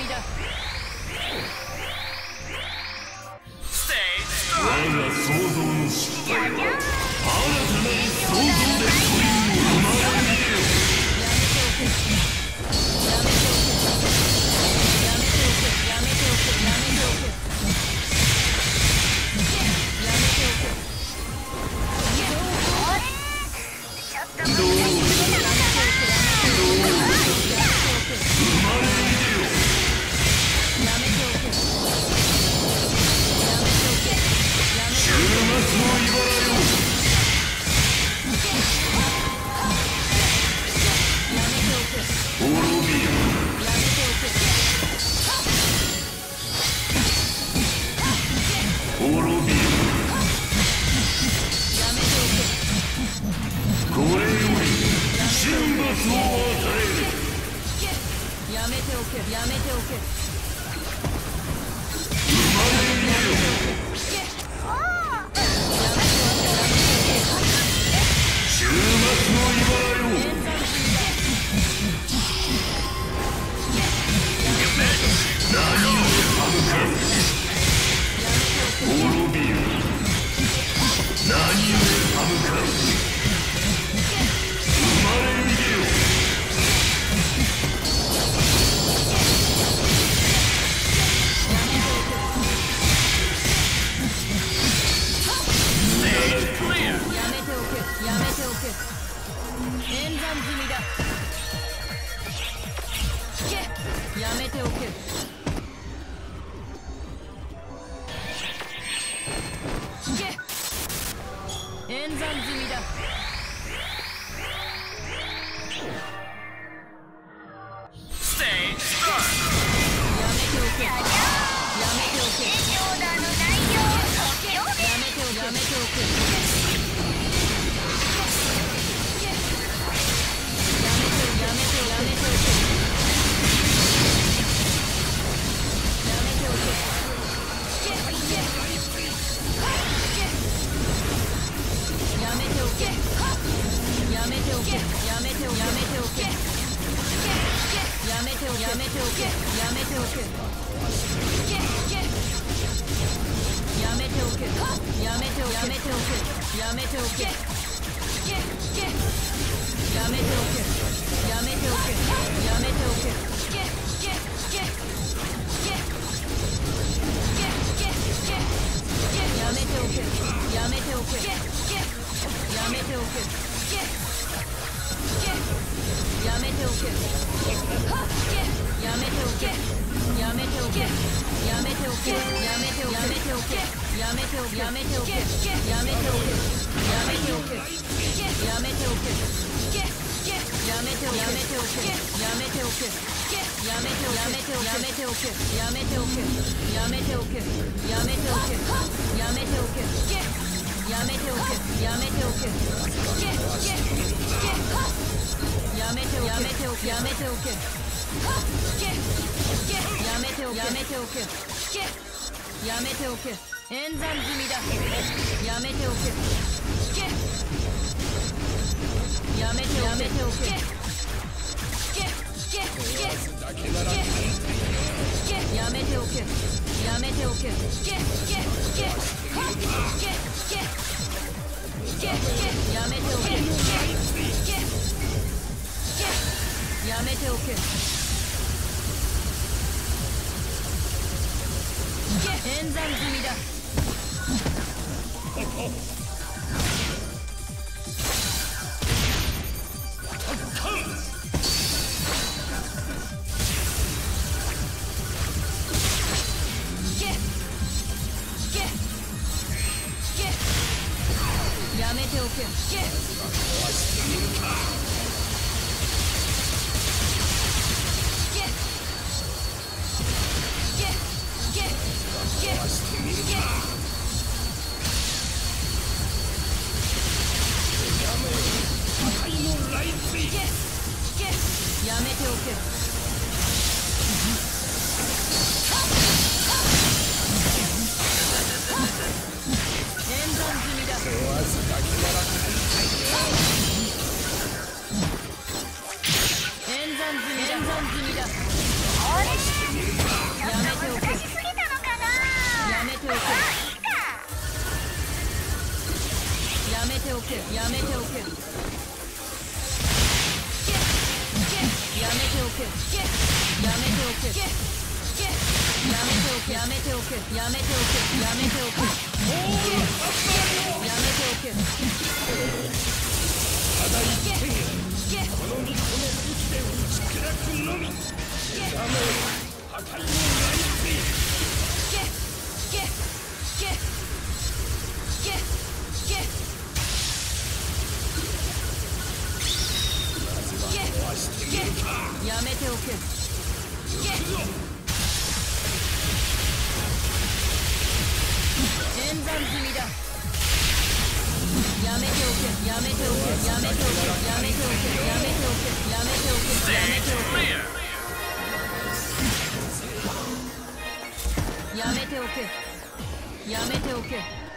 みだ。 我が創造の失敗は新たなる創造で取り生まれるよ。 演算済みだ。 めておけ。やめておけ。やめておけ。やめておけ。やめておけ。やめておけ。やめておけ。やめておけ。 ただ一点やこの肉の武器で打ち砕くのみ。ダメ破壊のライやめておけ。演算済みだ。やめておけ。やめておけ。やめておけ。やめておけ。やめておけ。やめておけ。やめておけ。やめておけ。やめておけ。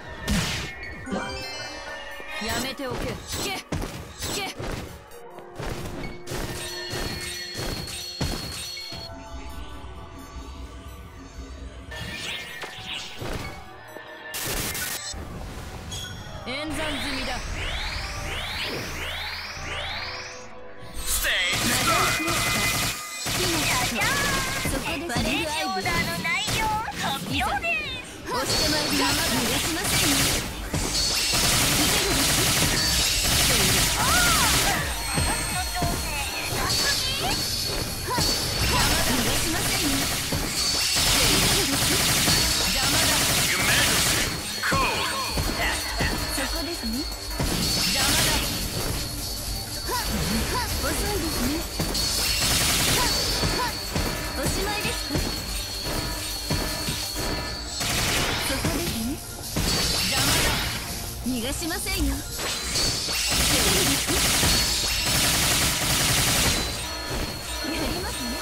やめておけ。演算済みだ。そこでバレージオーダーの内容発表です。押してまいります。逃がしませんよ。逃がしませんよ。やりますね。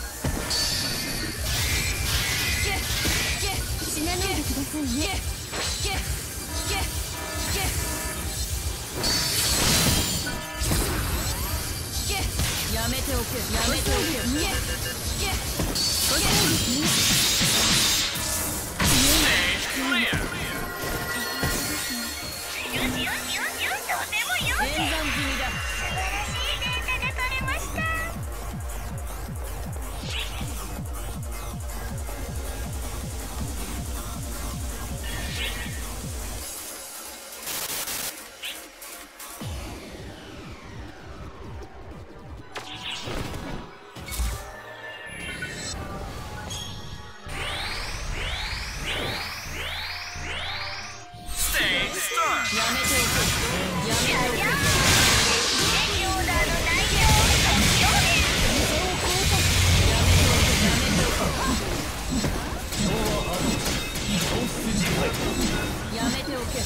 死なないでくださいね。やめておけ。やめておけ。遅いですね。演算済みだ。素晴らしいデータが取れました。やめておけ。やめておけ。やめておけ。やめておけ。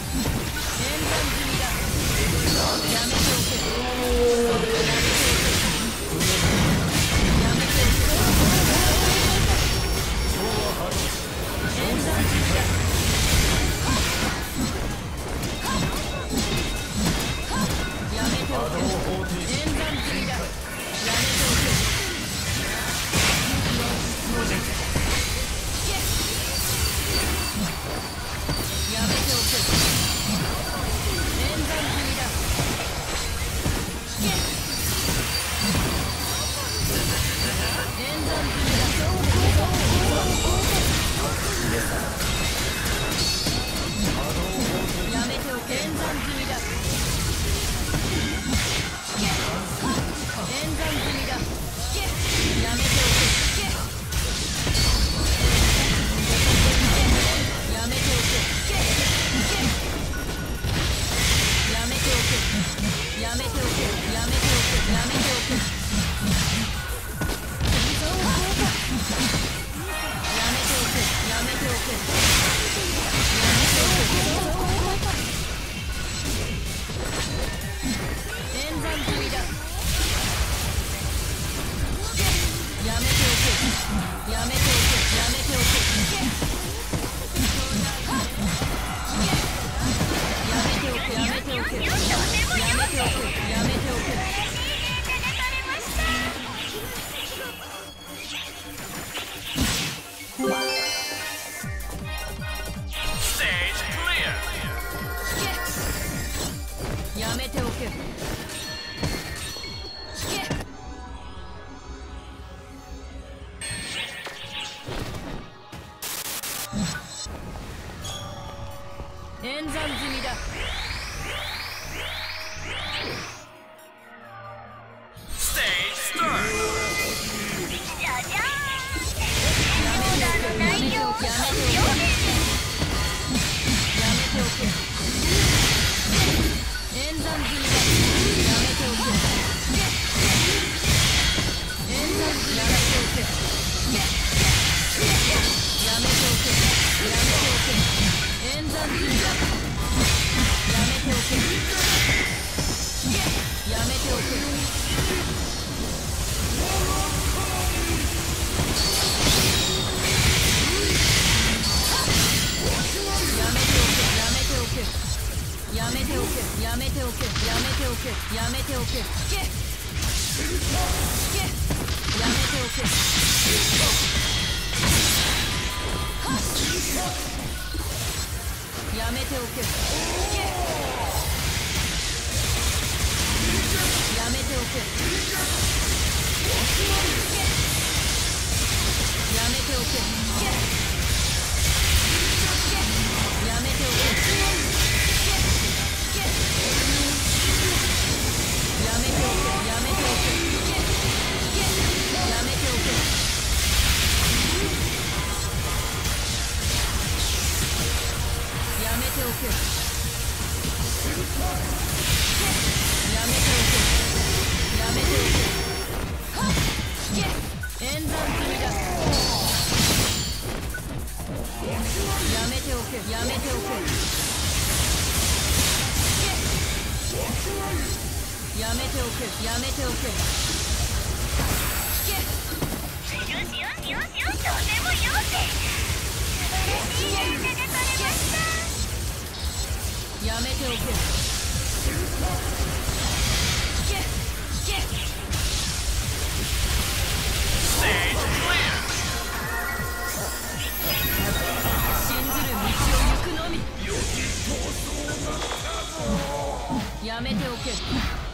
やめておけ。 演算済みだ。やめておけ、やめておけ、やめておけ、やめておけ、け、やめておけ、やめておけ、やめておけ、やめておけ、やめておけ。やめておけ。